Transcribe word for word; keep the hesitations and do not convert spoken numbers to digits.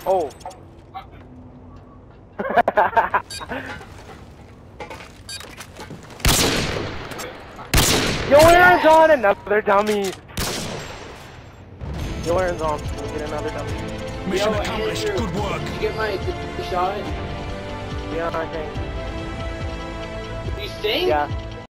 Oh. Yo, Aaron's on another dummy. Yo, Aaron's on. Can we get another dummy? Mission Yo, accomplished. Andrew, Good work. Did you get my the shot? Yeah, I think. You think? Yeah.